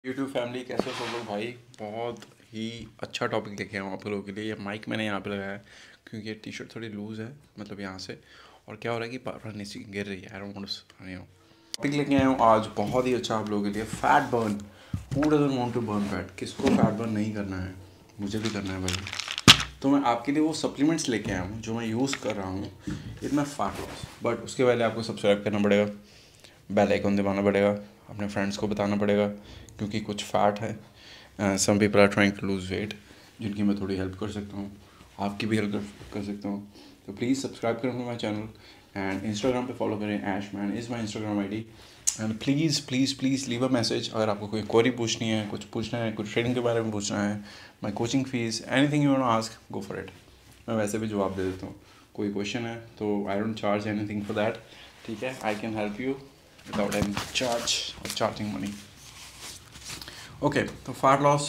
YouTube family कैसे हो सब लोग भाई। बहुत ही अच्छा टॉपिक लेके आया हूँ आप लोगों के लिए। ये माइक मैंने यहाँ पे लगाया है क्योंकि ये टी शर्ट थोड़ी लूज़ है, मतलब यहाँ से, और क्या हो रहा है कि बार नीचे गिर रही है। आई डोंट वांट टॉपिक लेके आया हूँ आज बहुत ही अच्छा आप लोगों के लिए। Fat burn. Who doesn't want to burn fat? किसको फैट बर्न नहीं करना है? मुझे भी करना है भाई। तो मैं आपके लिए वो सप्लीमेंट्स लेके आया हूँ जो मैं यूज़ कर रहा हूँ इतना फैट लॉस। बट उसके पहले आपको सब्सक्राइब करना पड़ेगा, बेल आइकन दबाना पड़ेगा, अपने फ्रेंड्स को बताना पड़ेगा क्योंकि कुछ फैट है। Some people are trying to lose weight, जिनकी मैं थोड़ी हेल्प कर सकता हूँ, आपकी भी हेल्प कर सकता हूँ। तो प्लीज़ सब्सक्राइब करें माई चैनल एंड इंस्टाग्राम पे फॉलो करें। Ash man is my Instagram ID। And please please please leave a message अगर आपको कोई क्वेरी पूछनी है, कुछ पूछना है, कुछ ट्रेडिंग के बारे में पूछना है, my coaching fees, anything you want to ask, go for it. मैं वैसे भी जवाब दे देता हूँ। कोई क्वेश्चन है तो I don't charge anything for that, ठीक है। I can help you without any charge or charging money. Okay, so fat loss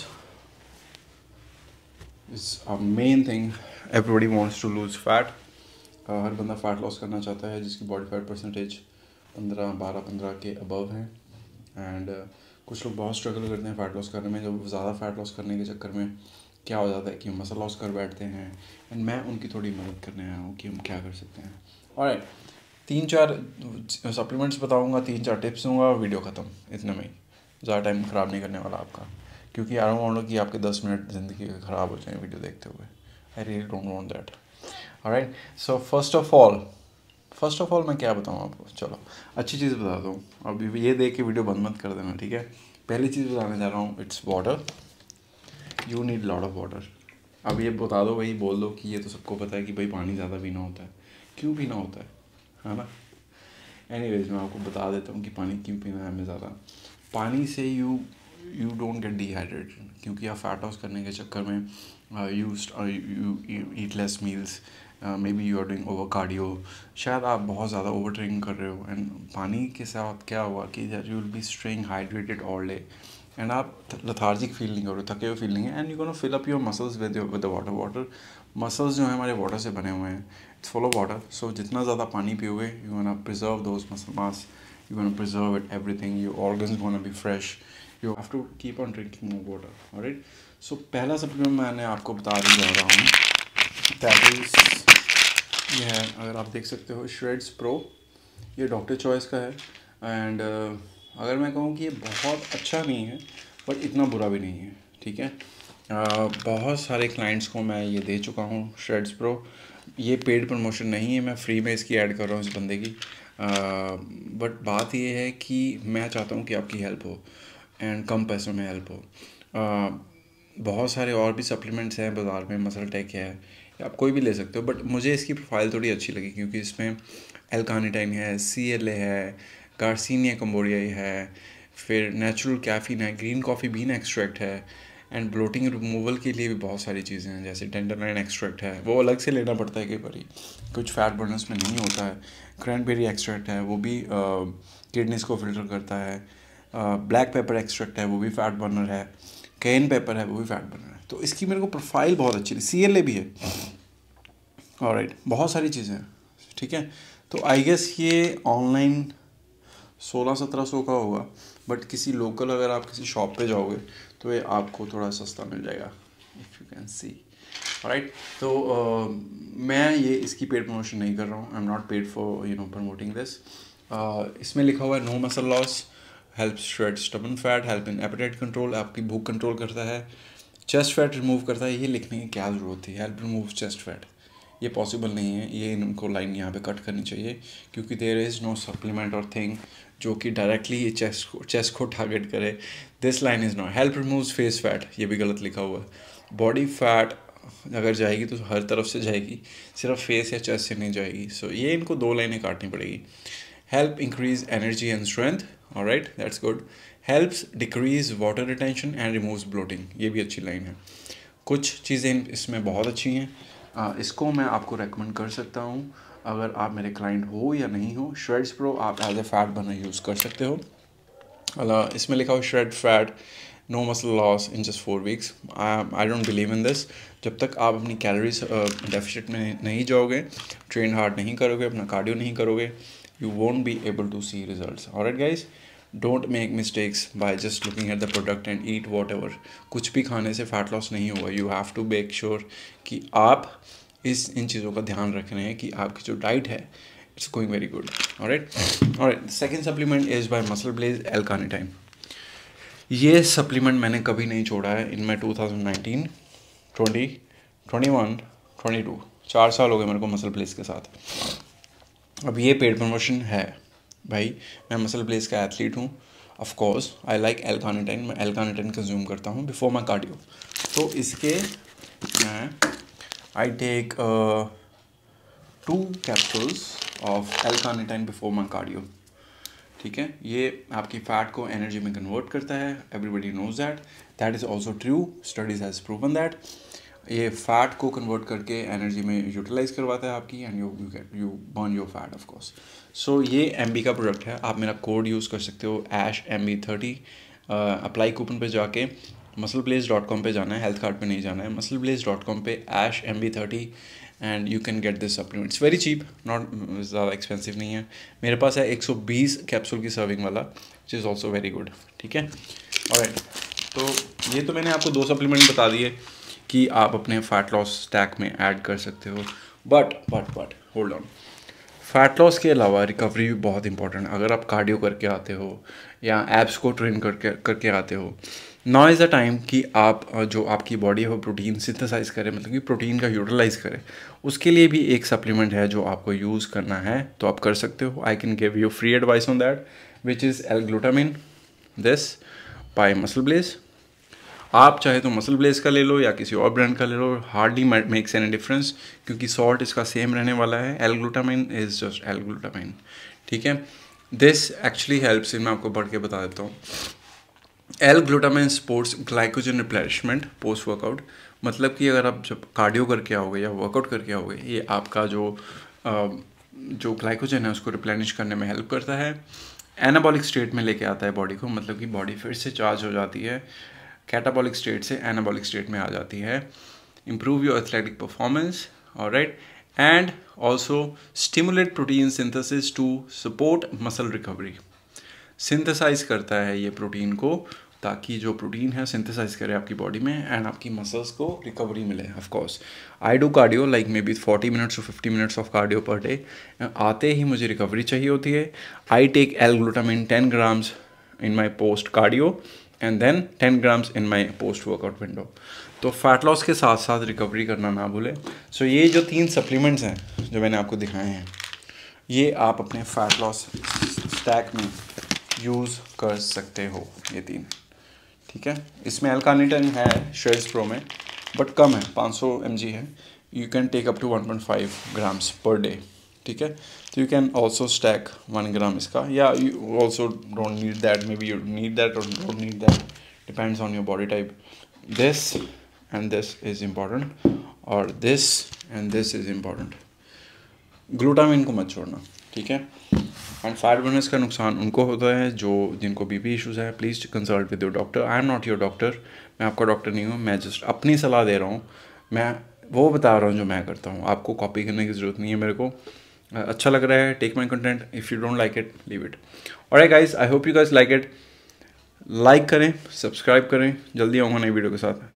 is a main thing. Everybody wants to lose fat. हर बंदा फैट लॉस करना चाहता है जिसकी body fat percentage 15 के above है। एंड कुछ लोग बहुत स्ट्रगल करते हैं फैट लॉस करने में। जब ज़्यादा फैट लॉस करने के चक्कर में क्या हो जाता है कि मसल लॉस कर बैठते हैं। एंड मैं उनकी थोड़ी मदद करने आया हूँ कि हम क्या कर सकते हैं। ऑलराइट, 3-4 सप्लीमेंट्स बताऊंगा, 3-4 टिप्स दूंगा, वीडियो ख़त्म। इतने में ही, ज़्यादा टाइम ख़राब नहीं करने वाला आपका, क्योंकि आई डोंट वांट कि आपके 10 मिनट ज़िंदगी ख़राब हो जाए वीडियो देखते हुए। I really don't want that. Alright, so first of all मैं क्या बताऊँ आपको। चलो अच्छी चीज़ बता दूँ। अब ये देख के वीडियो बंद मत कर देना, ठीक है। पहली चीज़ बताने जा रहा हूँ, it's water. You need lot of water. अब ये बता दो भाई, बोल दो कि ये तो सबको पता है कि भाई पानी ज़्यादा पीना होता है। क्यों पीना होता है ना। एनीवेज मैं आपको बता देता हूँ कि पानी क्यों पीना है हमें ज़्यादा। पानी से यू डोंट गेट डिहाइड्रेटेड, क्योंकि आप फैट लॉस करने के चक्कर में you eat less meals, maybe you are doing over cardio, शायद आप बहुत ज़्यादा ओवर ट्रेनिंग कर रहे हो। एंड पानी के साथ क्या हुआ कि you will be staying hydrated all day and आप लथार्जिक फील नहीं करो, थके हुए फील नहीं है। And you gonna fill up your muscles with the water. Muscles जो है हमारे वाटर से बने हुए हैं, it's full of water. So जितना ज़्यादा पानी पियोगे you gonna preserve those muscle mass, you gonna preserve it everything, your organs gonna be fresh, you have to keep on drinking more water. Alright, so पहला supplement मैंने आपको बता जा रहा हूँ, दैट इज़ ये है। अगर आप देख सकते हो, श्रेड्स प्रो, ये डॉक्टर चॉइस का है। एंड अगर मैं कहूँ कि ये बहुत अच्छा नहीं है बट इतना बुरा भी नहीं है, ठीक है। बहुत सारे क्लाइंट्स को मैं ये दे चुका हूँ श्रेड्स प्रो। ये पेड प्रमोशन नहीं है, मैं फ्री में इसकी ऐड कर रहा हूँ इस बंदे की। बट बात ये है कि मैं चाहता हूँ कि आपकी हेल्प हो एंड कम पैसों में हेल्प हो। बहुत सारे और भी सप्लीमेंट्स हैं बाज़ार में, मसल टेक है, आप कोई भी ले सकते हो। बट मुझे इसकी प्रोफाइल थोड़ी अच्छी लगी क्योंकि इसमें L-कार्निटाइन है, CLA है, गार्सिनिया कंबोडिया है, फिर नेचुरल कैफीन है, ग्रीन कॉफ़ी बीन एक्सट्रैक्ट है, एंड ब्लोटिंग रिमूवल के लिए भी बहुत सारी चीज़ें हैं, जैसे टेंडरलाइन एक्सट्रैक्ट है, वो अलग से लेना पड़ता है कई बार, कुछ फैट बर्नर्स में नहीं होता है। क्रैनबेरी एक्सट्रैक्ट है, वो भी किडनीज को फिल्टर करता है। ब्लैक पेपर एक्सट्रैक्ट है, वो भी फैट बर्नर है। कैन पेपर है, वो भी फैट बर्नर है। तो इसकी मेरे को प्रोफाइल बहुत अच्छी लगी। CLA भी है। ऑलराइट, बहुत सारी चीज़ें हैं, ठीक है। तो आई गेस ये ऑनलाइन 1600-1700 का होगा, बट किसी लोकल अगर आप किसी शॉप पे जाओगे तो ये आपको थोड़ा सस्ता मिल जाएगा, if you can see. Right, तो मैं ये इसकी पेड प्रमोशन नहीं कर रहा हूँ। I am not paid for promoting this. इसमें लिखा हुआ है no muscle loss, help shred stubborn fat, help in appetite control, आपकी भूख कंट्रोल करता है, चेस्ट फैट रिमूव करता है। ये लिखने की क्या ज़रूरत थी, हेल्प रिमूव चेस्ट फैट? ये पॉसिबल नहीं है, ये इनको लाइन यहाँ पे कट करनी चाहिए, क्योंकि देयर इज़ नो सप्लीमेंट और थिंग जो कि डायरेक्टली चेस्ट को टारगेट करे। This line is not help removes face fat, ये भी गलत लिखा हुआ है। बॉडी फैट अगर जाएगी तो हर तरफ से जाएगी, सिर्फ फेस या चेस्ट से नहीं जाएगी। सो ये इनको 2 लाइनें काटनी पड़ेगी। Help increase energy and strength, alright, that's good. Helps decrease water retention and removes bloating, ये भी अच्छी लाइन है। कुछ चीज़ें इसमें बहुत अच्छी हैं, इसको मैं आपको रेकमेंड कर सकता हूँ अगर आप मेरे क्लाइंट हो या नहीं हो। श्रेड्स प्रो आप as a fat burner use कर सकते हो। इसमें लिखा हो shred fat, no muscle loss in just 4 weeks. I don't believe in this. जब तक आप अपनी कैलोरीज डेफिसिट में नहीं जाओगे, ट्रेन हार्ड नहीं करोगे, अपना कार्डियो नहीं करोगे, you won't be able to see results. Alright guys, don't make mistakes by just looking at the product and eat whatever. कुछ भी खाने से फैट लॉस नहीं होगा। You have to make sure कि आप इन चीज़ों का ध्यान रख रहे हैं कि आपकी जो डाइट है it's going very good. Alright, second supplement is by MuscleBlaze L-carnitine। ये सप्लीमेंट मैंने कभी नहीं छोड़ा है इन माई 2019, 20, 21, 22, 4 साल हो गए मेरे को मसल ब्लेज के साथ। अब ये पेड प्रमोशन है भाई, मैं मसल ब्लेज का एथलीट हूँ। Of course I like L-carnitine, मैं L-carnitine कंज्यूम करता हूँ बिफोर माई कार्डियो। तो इसके मैं I take 2 capsules of L-carnitine before my cardio. ठीक है, ये आपकी फ़ैट को एनर्जी में कन्वर्ट करता है। Everybody knows that is also true, studies has proven that. ये फ़ैट को कन्वर्ट करके एनर्जी में यूटिलाइज करवाता है आपकी, and you burn your fat of course. So ये MB का प्रोडक्ट है। आप मेरा कोड यूज़ कर सकते हो ASHMB30। अप्लाई कूपन पे जाके muscleblaze.com पे जाना है, हेल्थ कार्ड पे नहीं जाना है। muscleblaze.com पे ASHMB30 and you can get this supplement. It's very cheap, not ज़्यादा एक्सपेंसिव नहीं है। मेरे पास है 120 कैप्सूल की सर्विंग वाला, which is also very good. ठीक है, ऑलराइट, तो ये तो मैंने आपको 2 सप्लीमेंट बता दिए कि आप अपने फैट लॉस स्टैक में ऐड कर सकते हो। But hold on, fat loss के अलावा रिकवरी भी बहुत इंपॉर्टेंट है। अगर आप कार्डियो करके आते हो या एब्स को ट्रेन करके आते हो, नाउ इज़ द टाइम कि आप जो आपकी बॉडी है वो प्रोटीन सिंथेसाइज करे, मतलब कि प्रोटीन का यूटिलाइज करे। उसके लिए भी एक सप्लीमेंट है जो आपको यूज़ करना है, तो आप कर सकते हो। I can give you free advice on that, which is L-glutamine, this by MuscleBlaze. आप चाहे तो मसल ब्लेज का ले लो या किसी और ब्रांड का ले लो, हार्डली मेक्स एनी डिफरेंस, क्योंकि सॉल्ट इसका सेम रहने वाला है। L-glutamine is just L-glutamine। ठीक है, दिस एक्चुअली हेल्प्स इन, मैं आपको बढ़ के बता देता हूँ। L-glutamine sports glycogen replenishment post workout, मतलब कि अगर आप जब कार्डियो करके आओगे या वर्कआउट करके आओगे, ये आपका जो ग्लाइकोजन है उसको रिप्लेनिश करने में हेल्प करता है। एनाबॉलिक स्टेट में लेके आता है बॉडी को, मतलब कि बॉडी फिर से चार्ज हो जाती है, कैटाबॉलिक स्टेट से एनाबॉलिक स्टेट में आ जाती है। Improve your athletic performance, alright, and also stimulate protein synthesis to support muscle recovery. Synthesize करता है ये प्रोटीन को, ताकि जो प्रोटीन है सिंथेसाइज करे आपकी बॉडी में एंड आपकी मसल्स को रिकवरी मिले। Of course I do cardio like maybe 40 minutes to 50 minutes of cardio per day. आते ही मुझे रिकवरी चाहिए होती है। I take L-glutamine 10 grams in my post cardio and then 10 grams in my post workout window. तो fat loss के साथ साथ रिकवरी करना ना भूलें। सो ये जो 3 सप्लीमेंट्स हैं जो मैंने आपको दिखाए हैं, ये आप अपने फैट लॉस स्टैक में यूज़ कर सकते हो, ये 3। ठीक है, इसमें L-carnitine है शेयर्स प्रो में, बट कम है, 500 mg है। You can take up to 1.5 grams per day. ठीक है, तो you can also stack 1 gram इसका, या you also don't need that, maybe you need that और don't need that, depends on your body type. This and this is important, और this and this is important. Glutamine को मत छोड़ना। ठीक है, and fat Berners का नुकसान उनको होता है जिनको BP इश्यूज़ है। Please consult with your doctor. I am not your doctor, मैं आपका डॉक्टर नहीं हूँ, मैं जस्ट अपनी सलाह दे रहा हूँ, मैं वो बता रहा हूँ जो मैं करता हूँ। आपको कॉपी करने की ज़रूरत नहीं है। मेरे को अच्छा लग रहा है, take my content, if you don't like it leave it. Alright guys, I hope you guys like it. Like करें, सब्सक्राइब करें, जल्दी आऊँगा नई वीडियो के साथ।